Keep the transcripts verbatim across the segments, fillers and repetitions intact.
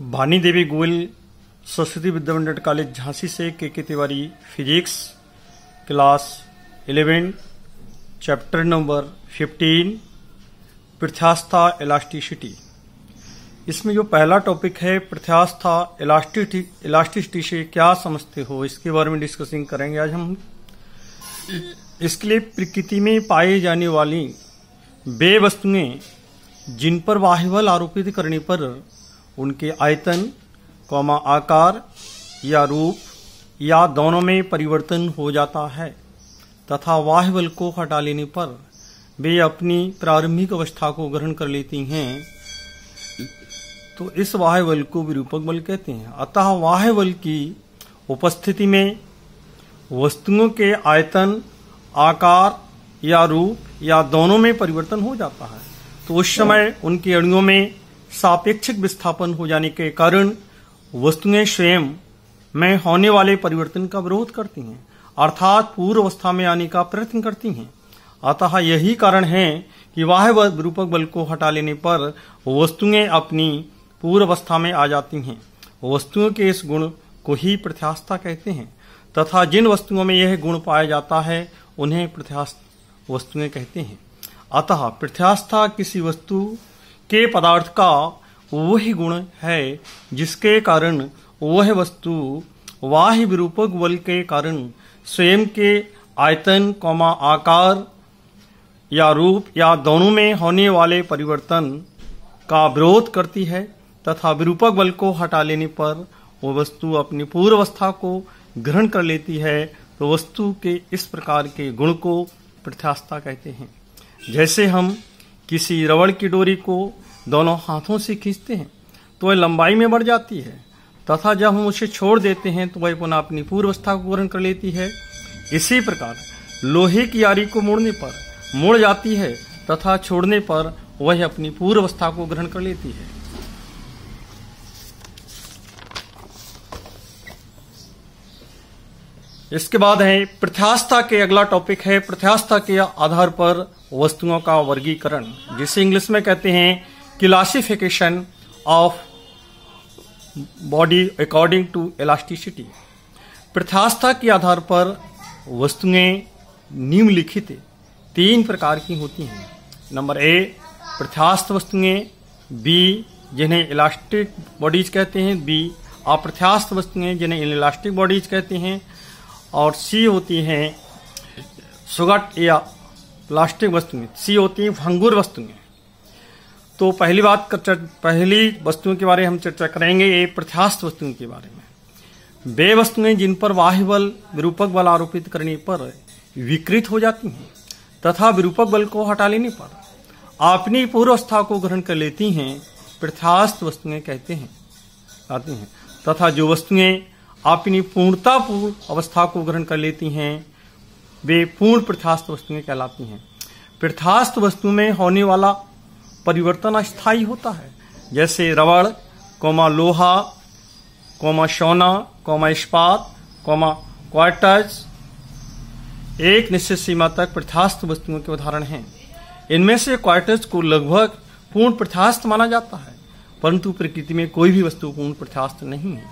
भानी देवी गोयल सरस्वती विद्या मंदिर कॉलेज झांसी से K K Tiwari physics class eleven chapter number fifteen प्रत्यास्था इलास्टिसिटी। इसमें जो पहला टॉपिक है प्रत्यास्था इलास्टिसिटी इलास्टिसिटी से क्या समझते हो, इसके बारे में डिस्कसिंग करेंगे आज हम। इसके लिए प्रकृति में पाई जाने वाली वे वस्तुएं जिन पर बाह्य बल आरोपित करने पर उनके आयतन कौमा आकार या रूप या दोनों में परिवर्तन हो जाता है तथा बाह्य बल को हटा लेने पर वे अपनी प्रारंभिक अवस्था को ग्रहण कर लेती हैं, तो इस बाह्य बल को विरूपक बल कहते हैं। अतः बाह्य बल की उपस्थिति में वस्तुओं के आयतन आकार या रूप या दोनों में परिवर्तन हो जाता है, तो उस समय उनके अणुओं में सापेक्षिक विस्थापन हो जाने के कारण वस्तुएं स्वयं में होने वाले परिवर्तन का विरोध करती हैं, अर्थात पूर्व अवस्था में आने का प्रयत्न करती हैं। अतः यही कारण है कि बाह्य विरूपक बल को हटा लेने पर वस्तुएं अपनी पूर्व अवस्था में आ जाती हैं। वस्तुओं के इस गुण को ही प्रत्यास्था कहते हैं तथा जिन वस्तुओं में यह गुण पाया जाता है उन्हें प्रत्यास्थ वस्तुएं कहते हैं। अतः प्रत्यास्था किसी वस्तु के पदार्थ का वही गुण है जिसके कारण वह वस्तु बाह्य विरूपक बल के कारण स्वयं के आयतन कौमा आकार या रूप या दोनों में होने वाले परिवर्तन का विरोध करती है तथा विरूपक बल को हटा लेने पर वह वस्तु अपनी पूर्व अवस्था को ग्रहण कर लेती है। तो वस्तु के इस प्रकार के गुण को प्रत्यास्था कहते हैं। जैसे हम किसी रबड़ की डोरी को दोनों हाथों से खींचते हैं तो वह लंबाई में बढ़ जाती है तथा जब हम उसे छोड़ देते हैं तो वह पुनः अपनी पूर्व अवस्था को ग्रहण कर लेती है। इसी प्रकार लोहे की आरी को मोड़ने पर मुड़ जाती है तथा छोड़ने पर वह अपनी पूर्व अवस्था को ग्रहण कर लेती है। इसके बाद है प्रत्यास्था के अगला टॉपिक है प्रत्यास्था के आधार पर वस्तुओं का वर्गीकरण, जिसे इंग्लिश में कहते हैं classification of body according to elasticity. प्रत्यास्था के आधार पर वस्तुएं निम्नलिखित तीन प्रकार की होती हैं। नंबर ए प्रत्यास्थ वस्तुएं, बी जिन्हें इलास्टिक बॉडीज कहते हैं, बी अप्रत्यास्थ वस्तुएं जिन्हें इनइलास्टिक बॉडीज कहते हैं, और सी होती हैं सुगट या प्लास्टिक वस्तुएं, सी होती हैं भंगुर वस्तुएं। तो पहली बात पहली वस्तुओं के बारे में हम चर्चा करेंगे ये प्रत्यास्थ वस्तुओं के बारे में। वे वस्तुएं जिन पर बाह्य बल विरूपक बल आरोपित करने पर विकृत हो जाती हैं तथा विरूपक बल को हटा लेने पर अपनी पूर्व अवस्था को ग्रहण कर लेती हैं, प्रत्यास्थ वस्तुएं कहते हैं आती हैं। तथा जो वस्तुएं अपनी पूर्णता पूर्ण अवस्था को ग्रहण कर लेती हैं वे पूर्ण प्रत्यास्थ वस्तुएं कहलाती हैं। प्रत्यास्थ वस्तु में होने वाला परिवर्तन अस्थायी होता है, जैसे रबड़ कोमा लोहा कोमा सोना कोमा इस्पात कोमा क्वार्ट्ज एक निश्चित सीमा तक प्रत्यास्थ वस्तुओं के उदाहरण हैं। इनमें से क्वार्ट्ज को लगभग पूर्ण प्रत्यास्थ माना जाता है, परंतु प्रकृति में कोई भी वस्तु पूर्ण प्रत्यास्थ नहीं है।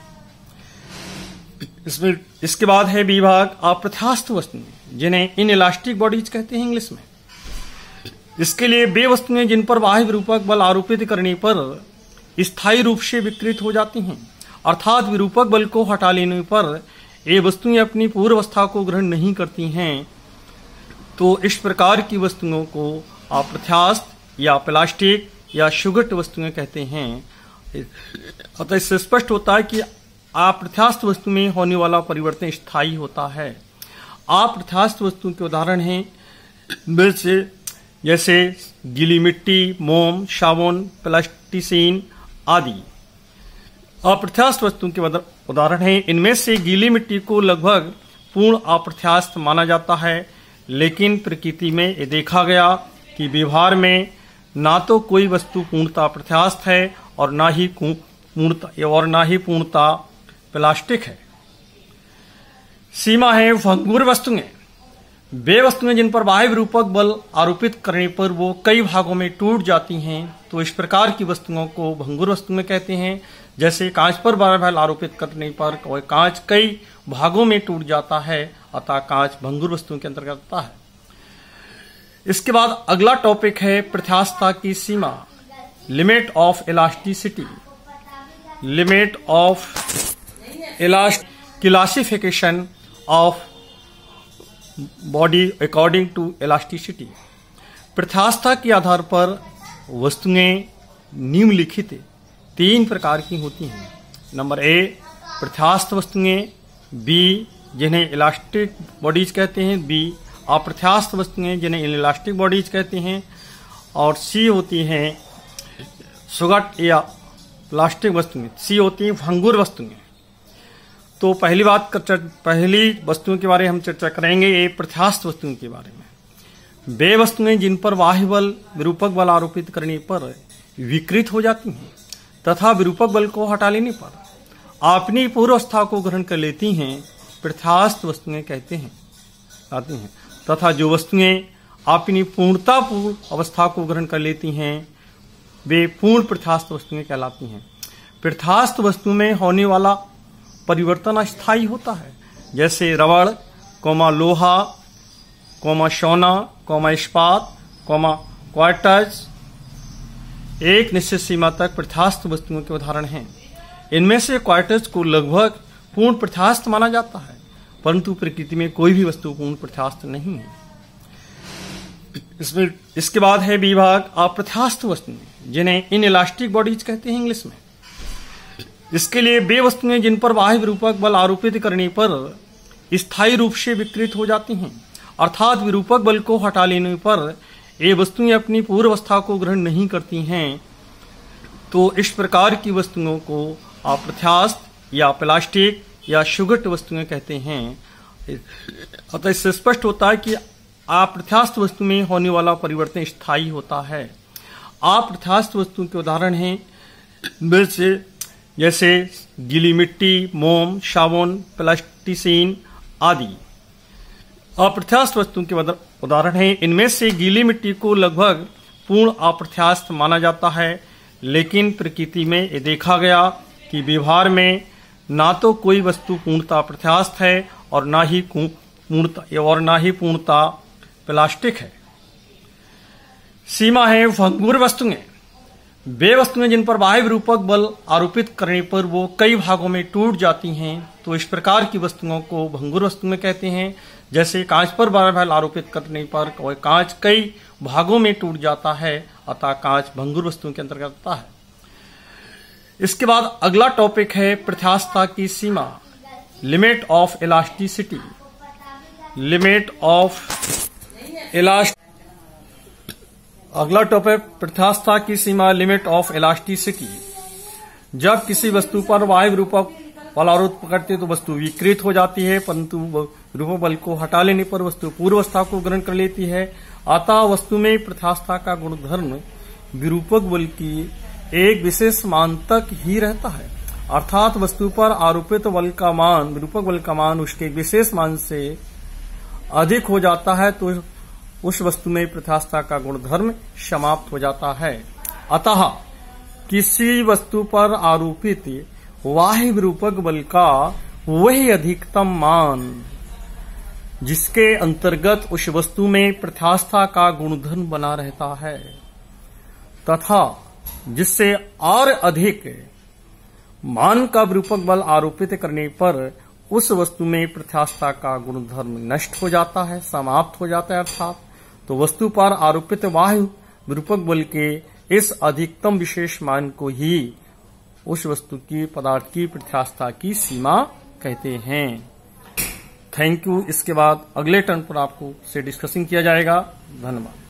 इसमें इसके बाद है विभाग अप्रत्यास्थ वस्तुएं जिन्हें इनइलास्टिक बॉडीज कहते हैं इंग्लिश में। इसके लिए वे वस्तुएं जिन पर बाह्य विरूपक बल आरोपित करने पर स्थायी रूप से विकृत हो जाती हैं, अर्थात विरूपक बल को हटा लेने पर ये वस्तुएं अपनी पूर्व अवस्था को ग्रहण नहीं करती हैं, तो इस प्रकार की वस्तुओं को अप्रत्यास्थ या प्लास्टिक या सुगट वस्तुएं कहते हैं। अतः इससे स्पष्ट होता है कि अप्रत्यास्थ वस्तु में होने वाला परिवर्तन स्थायी होता है। अप्रत्यास्थ वस्तु के उदाहरण हैं जैसे जैसे गीली मिट्टी, मोम, साबुन, प्लास्टिसिन आदि अप्रत्यास्थ वस्तु के उदाहरण हैं। इनमें से गीली मिट्टी को लगभग पूर्ण अप्रत्यास्थ माना जाता है, लेकिन प्रकृति में ये देखा गया कि व्यवहार में ना तो कोई वस्तु पूर्णता प्रत्यास्थ है और ना ही पूर्णता और ना ही पूर्णता प्लास्टिक है। सीमा है भंगुर वस्तुएं, वे वस्तुएं जिन पर बाह्य विरूपक बल आरोपित करने पर वो कई भागों में टूट जाती हैं, तो इस प्रकार की वस्तुओं को भंगुर वस्तुएं कहते हैं। जैसे कांच पर बल आरोपित करने पर कांच कई भागों में टूट जाता है, अतः कांच भंगुर वस्तुओं के अंतर्गत आता है। इसके बाद अगला टॉपिक है प्रत्यास्थता की सीमा, limit of elasticity. Limit of इलास्ट classification of body according to elasticity. प्रत्यास्थता के आधार पर वस्तुएं निम्नलिखित तीन प्रकार की होती हैं। नंबर ए प्रत्यास्थ वस्तुएं, बी जिन्हें इलास्टिक बॉडीज कहते हैं, बी अप्रत्यास्थ वस्तुएं जिन्हें इलास्टिक बॉडीज कहते हैं, और सी होती हैं सुगट या प्लास्टिक वस्तुएं, सी होती हैं भंगुर वस्तुएं। तो पहली बात कर, पहली वस्तुओं के बारे में हम चर्चा करेंगे, ये प्रत्यास्थ वस्तुओं के बारे में। वे वस्तुएं जिन पर बाह्य बल विरूपक बल आरोपित करने पर विकृत हो जाती हैं तथा विरूपक बल को हटा लेने पर अपनी पूर्वावस्था को ग्रहण कर लेती हैं, प्रत्यास्थ वस्तुएं कहते हैं आती हैं। तथा जो वस्तुएं अपनी पूर्णता पूर्ण अवस्था को ग्रहण कर लेती हैं वे पूर्ण प्रत्यास्थ वस्तुएं कहलाती हैं। प्रत्यास्थ वस्तु में होने वाला परिवर्तन अस्थायी होता है, जैसे रबड़, कोमा लोहा, कोमा सोना, कोमा इस्पात, कोमा क्वार्टज एक निश्चित सीमा तक प्रत्यास्थ वस्तुओं के उदाहरण हैं। इनमें से क्वार्टज को लगभग पूर्ण प्रत्यास्थ माना जाता है, परंतु प्रकृति में कोई भी वस्तु पूर्ण प्रत्यास्थ नहीं है। इसमें इसके बाद है विभाग अप्रत्यास्थ वस्तुएं, जिन्हें इनइलास्टिक बॉडीज कहते हैं इंग्लिश में। इसके लिए वे वस्तुएं जिन पर बाह्य विरूपक बल आरोपित करने पर स्थायी रूप से विकृत हो जाती हैं, अर्थात विरूपक बल को हटा लेने पर ये वस्तुएं अपनी पूर्व अवस्था को ग्रहण नहीं करती हैं, तो इस प्रकार की वस्तुओं को अप्रत्यास्थ या प्लास्टिक या सुगट वस्तुएं कहते हैं। अतः इससे स्पष्ट होता है कि अप्रत्यास्थ वस्तु में होने वाला परिवर्तन स्थायी होता है। अप्रत्यास्थ वस्तुओं के उदाहरण हैं जैसे जैसे गीली मिट्टी, मोम, साबुन, प्लास्टिसिन आदि। अप्रत्यास्थ वस्तुओं के उदाहरण हैं। इनमें से गीली मिट्टी को लगभग पूर्ण अप्रत्यास्थ माना जाता है, लेकिन प्रकृति में ये देखा गया कि व्यवहार में ना तो कोई वस्तु पूर्णता प्रत्यास्थ है और ना ही पूर्णता और ना ही पूर्णता प्लास्टिक है। सीमा है भंगुर वस्तुएं। वे वस्तुएं जिन पर बाह्य विरूपक बल आरोपित करने पर वो कई भागों में टूट जाती हैं, तो इस प्रकार की वस्तुओं को भंगुर वस्तुएं कहते हैं। जैसे कांच पर बल आरोपित करने पर कांच कई भागों में टूट जाता है, अतः कांच भंगुर वस्तुओं के अंतर्गत आता है। इसके बाद अगला टॉपिक है प्रत्यास्थता की सीमा, limit of elasticity. Limit of इलास्ट अगला टॉपिक प्रत्यास्थता की सीमा, लिमिट ऑफ इलास्टिसिटी। जब किसी वस्तु पर बाह्य विरूपक बल आरोप करते तो वस्तु विकृत हो जाती है, परंतु विरूपक बल को हटा लेने पर वस्तु पूर्वावस्था को ग्रहण कर लेती है। अतः वस्तु में प्रत्यास्थता का गुणधर्म विरूपक बल की एक विशेष मान तक ही रहता है, अर्थात वस्तु पर आरोपित बल का मान, विरूपक बल का मान उसके विशेष मान से अधिक हो जाता है तो उस वस्तु में प्रत्यास्थता का गुणधर्म समाप्त हो जाता है। अतः किसी वस्तु पर आरोपित बाह्य विरूपक बल का वही अधिकतम मान जिसके अंतर्गत उस वस्तु में प्रत्यास्थता का गुणधर्म बना रहता है, तथा जिससे और अधिक मान का विरूपक बल आरोपित करने पर उस वस्तु में प्रत्यास्थता का गुणधर्म नष्ट हो जाता है, समाप्त हो जाता है। अर्थात तो वस्तु पर आरोपित बाह्य विरूपक बल के इस अधिकतम विशेष मान को ही उस वस्तु की पदार्थ की प्रत्यास्थता की सीमा कहते हैं। Thank you. इसके बाद अगले टर्न पर आपको से डिस्कसिंग किया जाएगा। धन्यवाद।